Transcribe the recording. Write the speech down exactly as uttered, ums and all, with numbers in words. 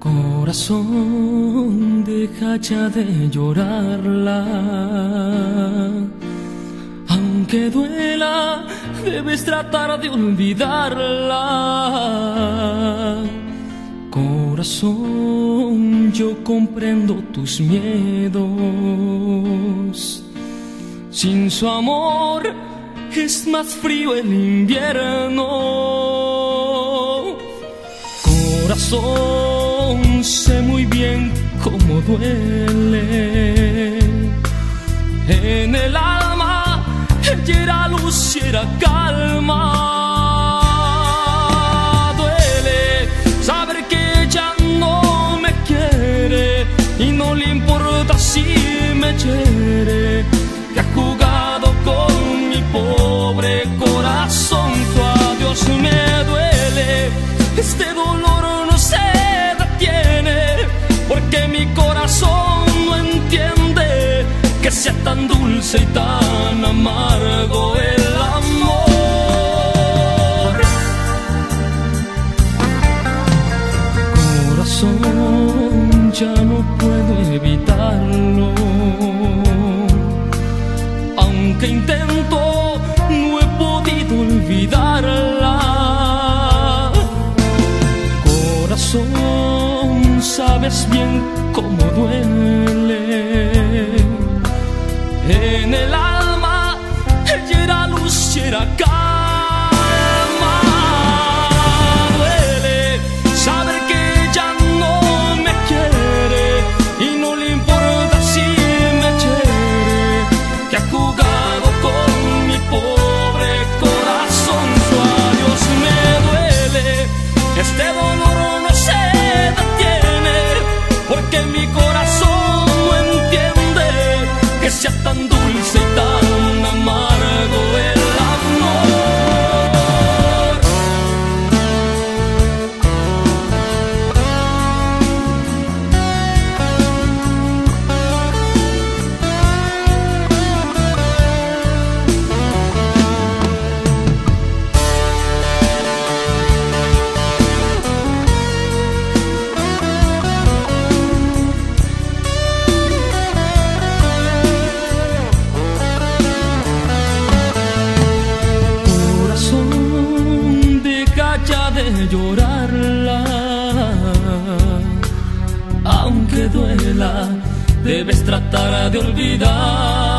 Corazón, deja ya de llorarla. Aunque duela, debes tratar de olvidarla. Corazón, yo comprendo tus miedos. Sin su amor es más frío el invierno. Corazón, sé muy bien cómo duele. En el alma ella era luz y era calma. Duele saber que ella no me quiere y no le importa si me hiere, que ha jugado con mi pobre corazón. Tu adiós me duele, este dolor no se detiene, porque mi corazón no entiende que sea tan dulce y tan amargo el amor. Corazón, ya no puedo evitarlo. Aunque intento, no he podido olvidarla. Corazón, sabes bien cómo duele. En el alma ella era luz y era calma. Duele saber que ella no me quiere y no le importa si me hiere, que ha jugado con mi pobre corazón. Su adiós me duele, este dolor no se detiene, porque mi corazón no entiende que sea tan dulce y tan amargo el amor. De llorarla, aunque duela, debes tratar de olvidar.